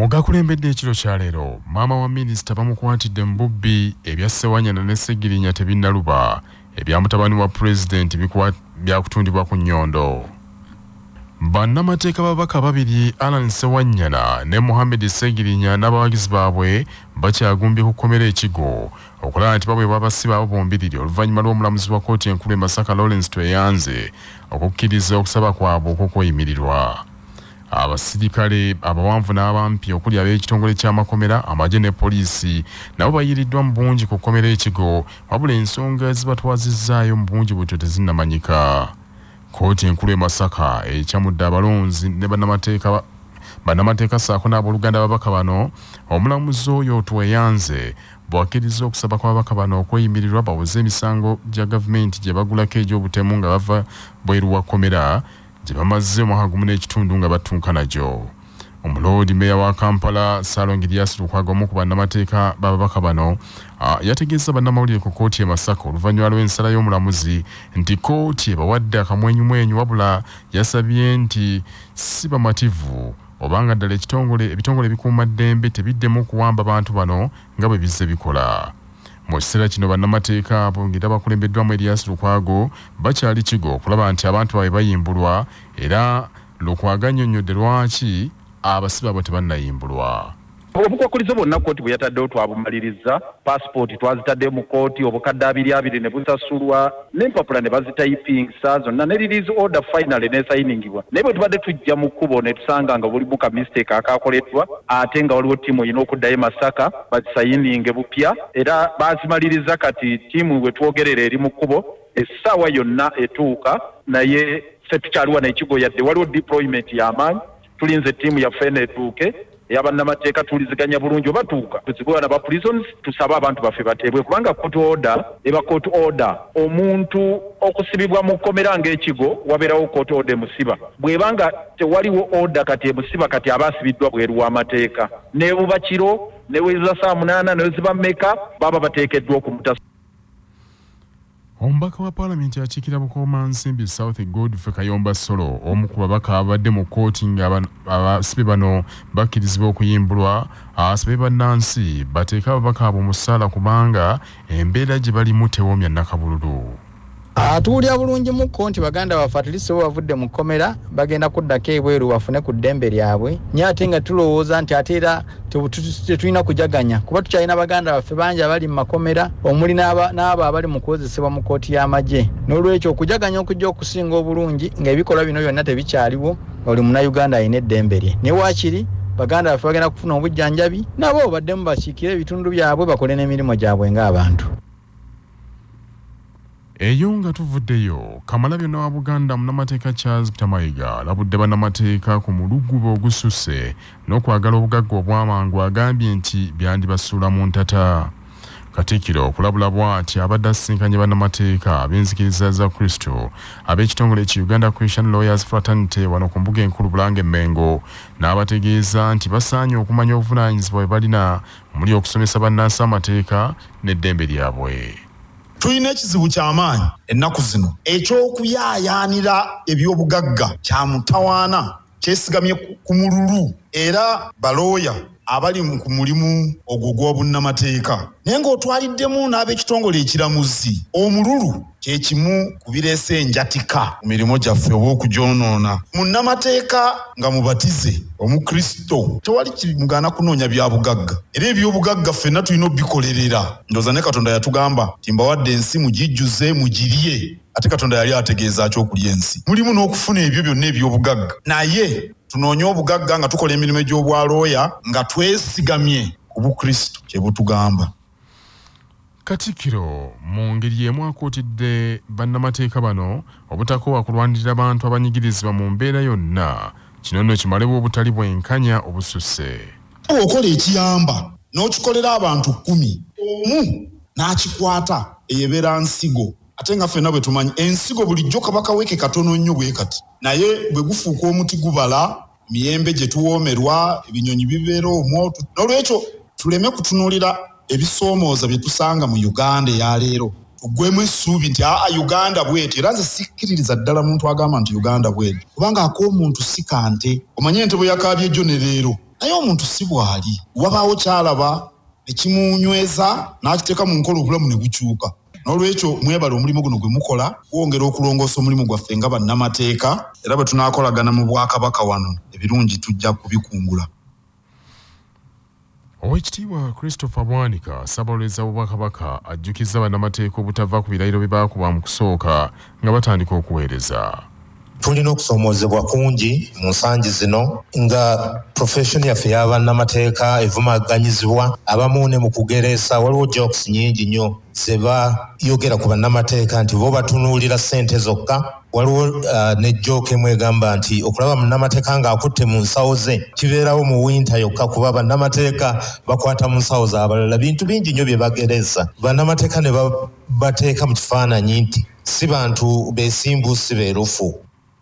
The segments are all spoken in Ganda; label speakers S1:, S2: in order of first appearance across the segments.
S1: Mugakulembedde ekiro kya leero maama wa minisita bamukwatidde mu bubbi ebya Ssewanyana ne Ssegirinya tebinnaluba ebya mutabani wa pulezidenti byakutundibwa ku nnyondo. Bannamateeka babaka babiri Alan Ssewanyana ne Mohamed Ssegirinya n'abawagizi baabwe bakyagumbye ku kkomera Ekigo okulaba nti babwe babasiba abo bombiriri oluvannyuma lw'omulamuzi wa kkooti enkulu e Masaka Lawrence Tweyanze okukkiriza okusaba kwabwe okw'okuyimirirwa. Abasirikale abawanvu n'abampi okuli ab'ekitongole ky'amakomera Amagye ne poliisi nabo bayiriddwa mu bungi ku kkomera Ekigo wabula ensonga ezibatwazizzaayo mu bungi bwetyo tezinnamanyika. Kkooti enkulu e Masaka ekyamudde abalonzi ne bannamateeka ssaako n'abooluganda ababaka bano omulamuzi oyo Tweyanze bw'akkiriza okusaba kw'ababaka bano okweyimirirwa bawoze emisango gya gavumenti gye bagulako egy'obutemu nga bava bweru wa kkomera gye bamaze omwaka gumu n'ekitundu nga battunka nagyo. Omuloodi mmeeya wa Kampala Ssaalongi Lukwago omu ku bannamateeka b'ababaka bano yategeeza bannamawulire ku kkooti e Masaka oluvannyuma lw'ensala y'omulamuzi nti kkooti ebawadde akamwenyumwenyu wabula yasabye nti si bamativu obanga ddala ebitongole ebikuumaddembe tebiddemu kuwamba abantu bano nga bwe bizze bikola. Mu kiseera kino bannamateeka abo ng'era bakulembeddwamu Erias Lukwago bakyali Kigo okulaba nti abantu baabwe bayimbulwa era Lukwago annyonnyodde lwaki abasibe abo tebannayimbulwa.
S2: Obukwakkulizo bwonna kkooti bwe yataddewo twabumaliriza, paasipooti twazitadde mu kkooti obukadde 2 ne busasulwa n'empapula ne bazitayipingisa zonna ne release order finally n'esayiningibwa. Naye bwe tubadde tujja mu kkubo ne tusanga nga bulimu ka mistake akaakoleddwa ate nga waliwo ttiimu olina okuddayo Masaka bazisayininge bupya era baazimaliriza kati ttiimu bwe twogerera eri mu kkubo essaawa yonna etuuka naye ffe tukyaliwa n'Ekigo yadde waliwo deployment y'amaanyi tulinze ttiimu yaffe n'etuuke ey'abannamateeka tuliziganya bulungi oba tuuka tuzigwana ba prisons tusaba abantu baffe bateebwe kubanga court order eba court order omuntu okusibibwa mu kkomera ng'Ekigo wabeerawo court order musiba bw'ebanga tewaliwo order kati emusiba kati aba asibiddwa bweru w'amateeka ne buba kiro ne weeza saa 8 ne ziba mmeka baba bateekeddwa okumuta.
S1: Omubaka wa Paalamenti akiikira Bukomansimbi South Godfrey Kayomba Solo omu ku babaka abadde mu kkooti nga abasibe bano bakkirizibwa okuyimbulwa asabye bannansi bateeke ababaka abo mu ssaala kubanga embeera gye balimu tewoomya nnakabululu.
S3: Atuulya bulungi mu kkonti baganda baffe atulise bavudde mu kkomera bagenda kuddako ebweru bafune ku ddembe lyabwe nye ate nga tulowooza nti ate era tetulina kujaganya kuba tukyalina baganda baffe bangi abali mu makomera omuli n'abo abali mu kukozesebwa mu kkooti y'amagye n'olwekyo okujaganya okujja okusinga obulungi ng'ebikolwa bino byonna tebikyaliwo oli munnayuganda alina eddembe lye ne waakiri baganda baffe bagenda kufuna obujjanjabi nabo baddemu bakiikire ebitundu byabwe bakole n'emirimu gyabwe ng'abantu.
S1: Eyo nga tuvuddeyo Kamalabyonna wa Buganda munnamateeka Charles Tamayiga alabudde bannamateeka ku mulugubo ogususse n'okwagala obugagga obw'amangu agambye nti byandibasuula mu ntata. Katikkiro okulabula bw'ati abadde asisinkanye bannamateeka ab'enzikiriza za Kristo ab'ekitongole ki Uganda Christian Lawyers Fraternity wano ku mbuga enkulu Bulange Mengo n'abategeeza nti basaanye okumanya obuvunaanyizibwa bwe balina omuli okusomesa bannansi amateeka n'eddembe lyabwe.
S4: Tulina ekizibu ky'amaanyi ennaku zino eky'okuyaayaanira eby'obugagga kya mutawaana kyesigamye ku mululu era balooya abali ku mulimu ogwo gw'obunnamateeka naye ng'otwaliddemu n'ab'ekitongole ekiramuzi omululu kye kimu ku bireese enjatika mu mirimu gyaffe oba okugyonoona. Munnamateeka nga mubatize omukristo tewali kimugaana kunoonya bya bugagga era eby'obugagga ffenna tulina obikolerera. Ndowooza ne Katonda yatugamba nti mbawadde ensi mugijjuze mugirye ate Katonda yali ategeeza ky'okulya ensi. Mulimu n'okufuna ebyo byonna eby'obugagga naye tunoonye obugagga nga tukola emirimu egy'obwalooya nga twesigamye ku bukristo kye butugamba.
S1: Katikkiro mu ngeri emu akuutidde bannamateeka bano obutakoowa kulwanirira abantu abanyigirizibwa mu mbeera yonna kino nno kimalewo obutali bwenkanya obususse.
S4: Okola ekiyamba n'okikolera abantu 10 omu n'akikwata eyebeera nsigo ate nga ffenna bwe tumanyi ensigo bulijjo kabaka weke katono nnyo bwe kati naye bwe gufuuka omuti gubala miyembe gye tuwoomerwa ebinyonyi bibeera omwoto n'olwekyo tuleme kutunuulira ebisoomooza bye tusanga mu Uganda eya leero tuggwemu essuubi nti Uganda bweti era nze sikkiririza ddala muntu agamba nti Uganda bweti kubanga ak'omuntu si kante omanye ente bwe yakaabye jjo ne leero naye omuntu si bwali wabaawo kyalaba ekimunyweza n'akiteeka mu nkola obulamu ne bukyuka. N'olwekyo mwebale omulimu guno gwe mukola gwongera okulongoosa omulimu gwaffe nga bannamateeka era bwe tunaakolagana mu Bwakabaka wano ebirungi tujja kubikungula.
S1: Oweekitiibwa Christopher Bwanika Ssaabawolereza w'Obwakabaka ajjukizza bannamateeka obutava ku birayiro bye baakuba mu kusooka nga batandika okuweereza.
S5: Tulina okusoomoozebwa kungi mu nsangi zino nga profession yaffe y'abannamateeka evumaganyizibwa abamu ne mu kugereesa waliwo jokes nyingi nnyo ze bayogera ku bannamateeka nti bo batunuulira ssente zokka. Waliwo ne joke emu egamba nti okulaba munnamateeka ng'akutte mu nsawo ze kibeerawo mu winter yokka kuba bannamateeka bakwata mu nsawo z'abalala. Bintu bingi nnyo bye bagereesa bannamateeka ne bateeka mu kifaananyi nti si bantu beesimbu si beerufu.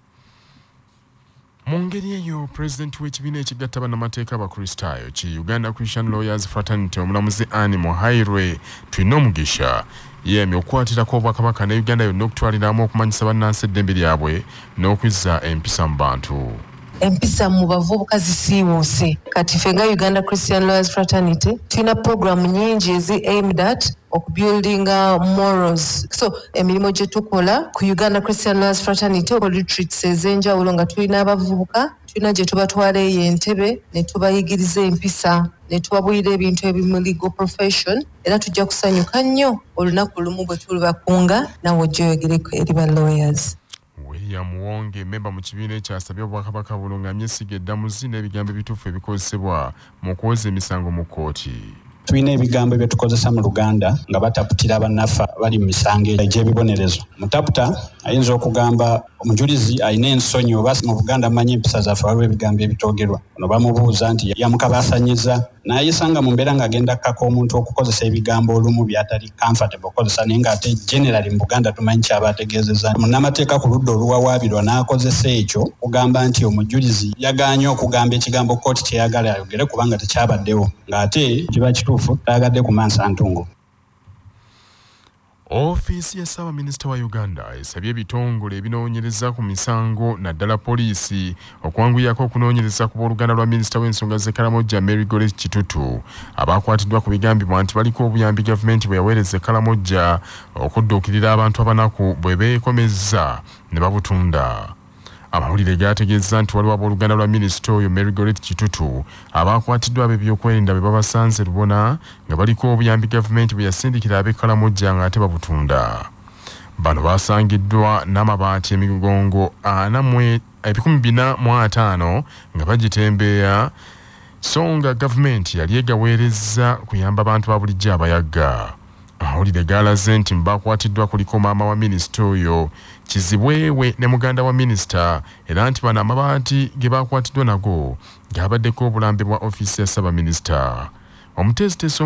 S1: Mu ngeri eyo pulezidenti w'ekibiina ekigatta bannamateeka abakristaayo ki Uganda Christian Lawyers Fraternity omulamuzi Annie Muhairwe tulina omugisha yeemye okukwatirako Obwakabaka ne Uganda yonna okutwaliramu okumanyisa bannansi eddembe lyabwe n'okwizza empisa mu bantu.
S6: Empisa mu bavubuka zisiiwuuse. Kati ffe nga Uganda Christian Lawyers Fraternity tulina program nyingi ezi aimed at okubuildinga morals. So emirimu gye tukola ku Uganda Christian Lawyers Fraternity oba retreats ez'enjawulo nga tulina abavubuka tulina gye tubatwala eyo Entebbe ne tubayigiriza empisa ne tubabuulira ebintu ebimu legal profession era tujja kusanyuka nnyo olunaku lumu bwe tulibakunga nawe ojja oyogereko eri ba lawyers.
S1: William Wonge memba mu kibiina ekyasabye Obwakabaka bulungamye essiga eddamuzi n'ebigambo ebituufu ebikozesebwa mu kuwoza emisango mu kkooti.
S7: Tulina ebigambo ebyetukozesa mu Luganda nga bataputira bannaffe bali mu misango egy'ebibonerezo. Mutaputa ayinza okugamba omujulizi alina ensonyi oba mu Buganda manyi empisa zaffe waliwo ebigambo ebitoogerwa. Ono bamubuuza nti yamukabaasanyiza n'ayesanga mu mbeera ng'agenda kkaka omuntu okukozesa ebigambo olumu by'atali comfortable okukozesa naye ng'ate generally mu Buganda tumanyi kyaba ategeezezza. Munnamateeka ku ludda oluwawaabirwa n'akozesa ekyo kugamba nti omujulizi yagaanye okugamba ekigambo kkooti kyeyagala ayogere kubanga tekyabaddewo ng'ate kiba kituufu taagadde ku mansa ntungo.
S1: Ofiisi ya Ssaabaminisita wa Uganda esabye ebitongole ebinoonyereza ku misango naddala poliisi okwanguyiako okunoonyereza ku booluganda lwa minisita w'ensonga z'Ekkalamojja Mary Goret Kitutu abaakwatiddwa ku bigambibwa nti baliko obuyambi gavumenti bwe yaweereza Ekkalamojja okudduukirira abantu abanaku bwe beekomezza ne babutunda. Amawulire gategeeza nti waliwo abooluganda lwa minisita oyo Mary Goret Kitutu abaakwatiddwa ab'ebyokwerinda be babasanze Lubona nga baliko obuyambi gavumenti bwe yasindikira ab'Ekkalamojja ng'ate babutunda. Bano baasangiddwa n'amabaati emigongo 450 nga bagitembeeya so nga gavumenti yali egaweereza kuyamba abantu ba bulijjo abayagga. Amawulire gaalaze nti mbakwatiddwa kuliko maama wa minisita oyo Kizibwewe ne muganda wa minisita era nti bano amabaati ge baakwatiddwa nago gaabaddeko obulambe bwa ofiisi ya Ssaabaminisita. Omutesitesi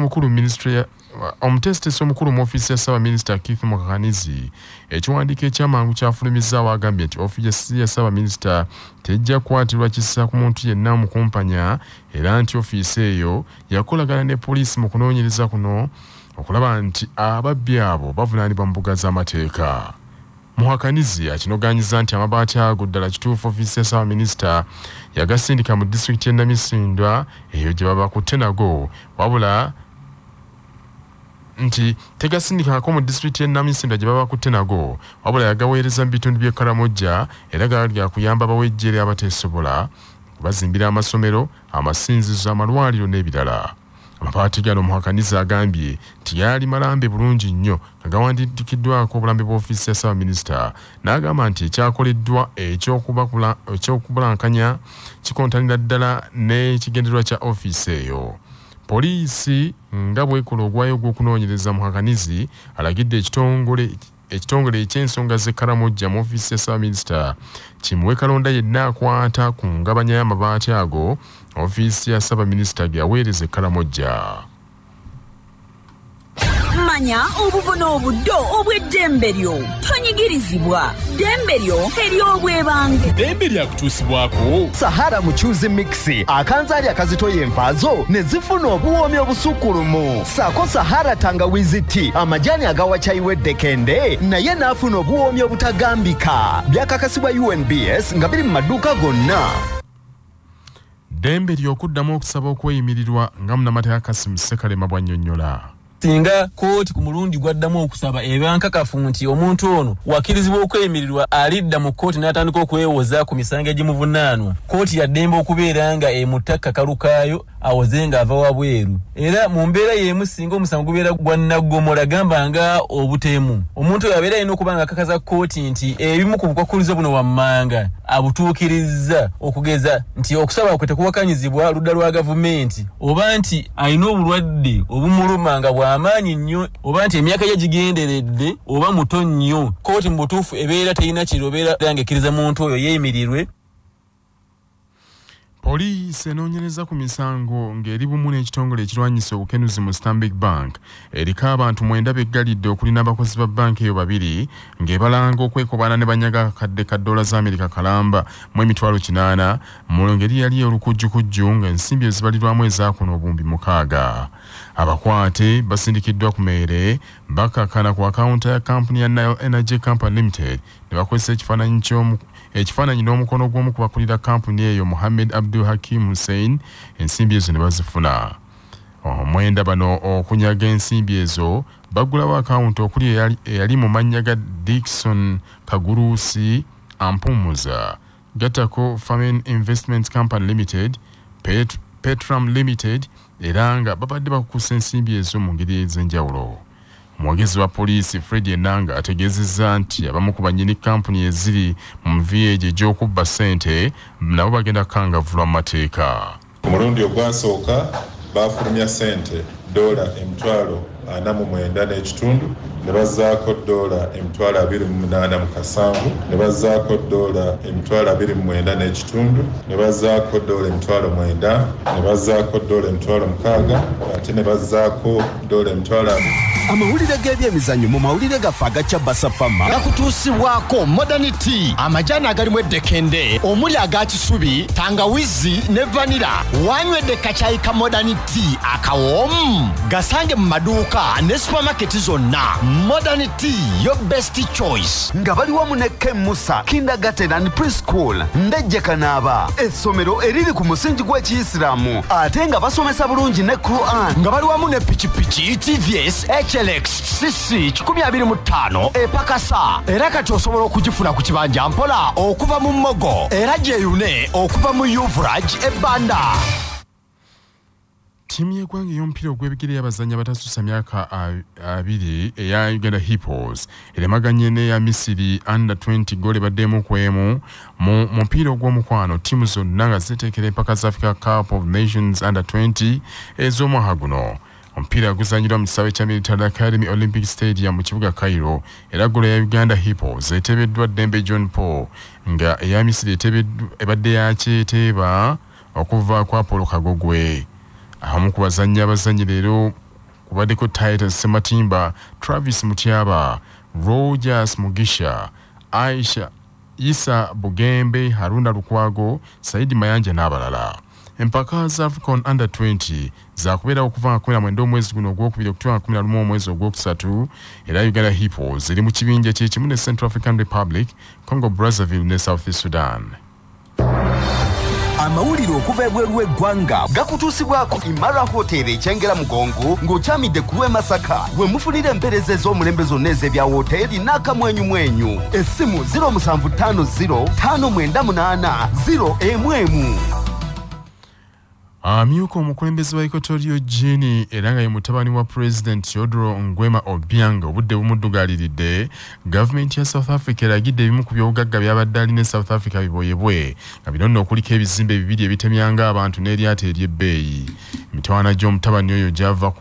S1: omukulu mu ofiisi ya Ssaabaminisita Keith Mukakanizi ekiwandiiko ekyamangu kyafulumizzaawo agambye nti ofiisi ya Ssaabaminisita tejja kukwatirwa kisa ku muntu yenna omukumpanya era nti ofiisi eyo yakolagana ne poliisi mu kunoonyereza kuno okulaba nti ababbi abo bavunaanibwa mu mbuga z'amateeka. Muhakanizi akinoganyiza nti amabaati ago ddala kituufu ofiisi ya Ssaabaminisita yagasindika mu disitulikiti y'e Namisindwa eyo gye babakutte nago wabula nti tegasindikako mu disitulikiti y'e Namisindwa gye babakutte nago wabula yagaweereza mu bitundu by'e Kkalamojja era gaali gakuyamba bawejjere abateesobola bazimbira amasomero, amasinzizo, amalwaliro n'ebirala. Amabaati gano Muhakanizi agambye nti yaali malambe bulungi nnyo nga gawandiikiddwako obulambe bw'ofiisi ya Ssaabaminisita n'agamba nti ekyakoleddwa ekyokubulankanya kikontanira ddala n'ekigendererwa kya ofiisi eyo. Poliisi nga bw'ekola ogwayo gw'okunoonyereza Muhakanizi alagidde ekitongole eky'ensonga z'Ekkalamojja mu ofiisi ya Ssaabaminisita kimuwe kalonda yenna akwata ku ngabanya y'amabaati ago ofiisi ya Ssaabaminisita ge yaweereza Ekkalamojja.
S8: Manya obuvuna obuddo obw'eddembe lyo tonyigirizibwa ddembe lyo ery'obwebange
S9: ddembe lyakutuusibwako Sahara Muchuzi Mixi akanzaali akazitoya envaazo ne zifuna obuwoomi obusukkulumu saako Sahara Tangawizi Tea amajani agawa caayi Ddekende naye n'afuna obuwoomi obutagambika byakakasibwa UNBS nga biri mu maduuka gonna.
S1: Dembe ly'okuddamu okusaba okweyimirirwa nga munnamateeka Kassim Ssekalema bw'annyonnyola.
S10: Singa kooti ku mulundi gwaddamu okusaba ebankakafu nti omuntu ono wakirizibwa okweyimirirwa alidda mu kooti n'atandika okwewoza ku misango egimuvunaanwa, kooti yaddembe okubeera nga emutta kalukaayo awoze ng'ava wabweru. Era mu mbeera y'emu singa omusango gubeera gwa naggomola gamba nga obutemu, omuntu oyo abeera alina okuba nga akakaza kooti nti ebimu ku bukwakkulizo buno wammanga abutuukirizza, okugeza nti okusaba kwe tekuwakanyizibwa ludda lwa gavumenti, oba nti alina obulwadde obumuluma nga bw'amaanyi nnyo, oba nti emyaka gye gigenderedde, oba muto nnyo. Kooti mu butuufu ebeera terina kirobeera nga ekkiriza muntu oyo yeeyimirirwe.
S1: Poliisi enoonyereza ku misango ng'eri bumu n'ekitongole ekirwanyisa obukenuzi mu Stanbic Bank eriko abantu 9 beggalidde okuli n'abakozi ba banka eyo 2 ng'ebalanga okwekobaana ne banyaga akadde ka dola za Amerika kalamba mu emitwalo 8 mu ngeri yali olukujjukujju ng'ensimbi ezibalirwamu ezaakuno obumbi 6. Abakwate basindikiddwa ku meere bakakana ku akawunta ya kampuni ya Nile Energy Company Limited ne bakozesa ekifaananyi n'omukono gw'omu ku bakulira kampuni eyo Mohammed Abdul Hakim Hussein. Ensimbi ezo ne bazifuna. Omwenda bano okunyaga ensimbi ezo baggulawo akawunti okuli eyali mu mannya ga Dickson Kagurusi Ampumuza, Gatako Farming Investment Company Limited, Petram Limited, era nga babadde bakukusa ensimbi ezo mu ngeri ez'enjawulo. Omwogezi wa poliisi Fred Enanga ategeezezza nti abamu ku bannyini kampuni eziri mu viyeegi egy'okubba ssente nabo bagenda kukangavvulwa mu mateeka.
S11: Ku mulundi ogwasooka baafulumya ssente $49.5 ne bazzaako $28.7 ne bazzaako $29.9 ne bazzaako $9 ne bazzaako $6 ate ne bazzaako $2.
S9: Amawulire g'ebyemizannyo mu mawulire gaffe agaca Basafama gakutuusibwako Modernity, amajani agalimu eddekende omuli aga kisubi, tangawizi ne vanira. Wanywedde kacayi ka Modernity akawoomu gasange mu maduuka ne supermarket zonna. Modernity, your best choice. Nga bali wamu ne Musa Kindergarten and Preschool Ndejje Kanaaba, essomero eriri ku musingi gw'Ekiyisiraamu ate nga basomesa bulungi ne Quran. Nga bali wamu ne Pichipichi TVS HLX CC 125 epakasa. Era kati osobola okugifuna ku kibanja mpola okuva mu Mmogo, era gyeyune okuva mu Yuvraj ebbanda.
S1: Timu y'eggwanga ey'omupiira ogw'ebigere y'abazannyi abatasussa myaka 2 eya Uganda Hippos eremaganye n'eya Misiri under 20 gole baddemu kwemu mu mupiira ogw'omukwano. Ttiimu zonna nga ziteekera empaka za Africa Cup of Nations under 20 ez'omwaka guno. Omupiira guzanyirwa mu kisaawe kya Military Academy Olympic Stadium mu kibuga Cairo, era golo ya Uganda Hippos eteebeddwa Dembe John Paul nga eya Misiri ebadde yakyeteeba okuva kwa Paul Kagogwe. Abamu ku abazannyi leero kubaddeko Titus Sematimba, Travis Mutyaba, Rogers Mugisha, Aisha Isa Bugembe, Haruna Lukwago, Saidi Mayanja n'abalala. Empaka za African under 20 zakubeera okuva 19 omwezi guno ogwokubiri okutuuka 11 omwezi ogwokusatu, era Uganda Hippos eri mu kibinja kye kimu ne Central African Republic, Congo Brazzaville ne South Sudan.
S9: Amawulire okuva ebweru w'eggwanga gakutuusibwako Imara Hotel ekyengera Mugongo ng'okyamidde ku Masaka, we mufunira empeereza ez'omulembe zonna ez'ebya woteeri n'akamwenyumwenyu. Essimu 0750 598 011.
S1: Amyuka omukulembeze wa Equatorial Guinea era nga ye mutabani wa President Teodoro Ngwema Obiang obudde bumuddugaaliridde, gavumenti ya South Africa eragidde ebimu ku byobugagga byabadde alina South Africa biboyebwe nga bino nno okuliko ebizimbe 2 ebitemyanga abantu n'eryato ery'ebbeeyi. Emitawaana gy'omutabani oyo gyava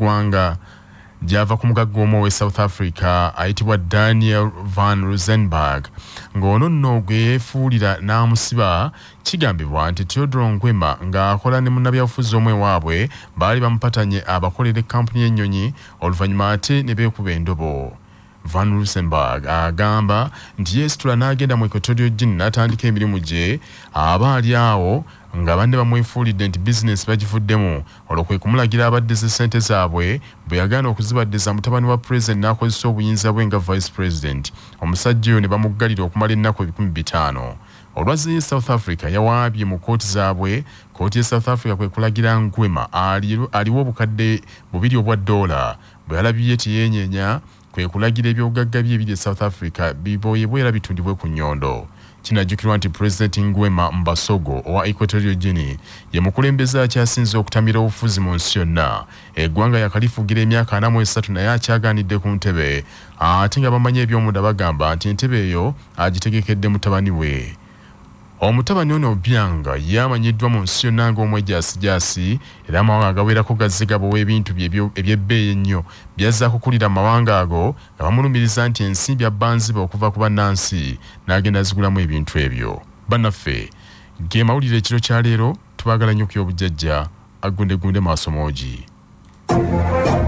S1: ku mugagga omu we South Africa ayitibwa Daniel van Rosenberg ng'ono nno gwe yeefuulira n'amusiba. Kigambibwa nti Teodoro Ngwema ng'akola ne munnabyabufuzi omwe waabwe baali bamupatanye abakolera kampuni y'ennyonyi oluvannyuma ate ne beekuba endobo. Van Rosenberg agamba nti yeesitula n'agenda mu Equatorial Guinea n'atandika emirimu gye, abaali awo nga bande bamwefuulidde nti bizinesi bagivuddemu olw'okwe kumulagira abaddeze ssente zaabwe bwe yagaana okuzibaddeza mutabani wa President n'akozesa obuyinza bwe nga Vice President. Omusajja oyo ne bamuggalira okumala ennaku 5,000. olwazi South Africa yawaabye mu kooti zaabwe kooti ya South Africa kwe kulagira Ngwema aliwo obukadde bubiri obwa dola bwe yalabye tiyenyenya kwe kulagira ebyobugagga bye ebiri South Africa biboyebwe era bitundibwe ku nnyondo. Kinajjukirwa nti President Ngwema Mbasogo owa Equatorial Guinea ye mukulembeze akyasinze okutamira obufuzi mu nsi yonna. Eggwanga yakalifugira emyaka 43 naye akyaganidde ku ntebe ate nga bamanyi eby'omunda bagamba nti entebe eyo agitegekedde mutabani we. Omutabani ono Obianga yamanyiddwa mu nsi yonna ng'omwejjaasijaasi era amawanga agawerako gazzigabo w'ebintu ebyebbeeyi ennyo byazza kukulira amawanga ago nga bamulumiriza nti ensimbi abbanziba okuva ku bannansi n'agenda zigulamu ebintu ebyo. Bannaffe ge mawulire ekiro kya leero tubaagala nnyo ku y'obujjajja aggundegunde maaso moogi.